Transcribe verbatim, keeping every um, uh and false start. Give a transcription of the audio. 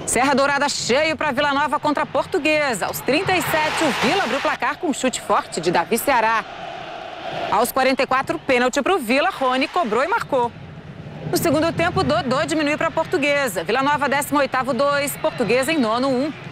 Serra Dourada cheio para Vila Nova contra a Portuguesa. Aos trinta e sete, o Vila abriu o placar com um chute forte de Davi Ceará. Aos quarenta e quatro, pênalti para o Vila, Rony cobrou e marcou. No segundo tempo, Dodô diminuiu para a Portuguesa. Vila Nova, décimo oitavo, dois, Portuguesa em nono, um.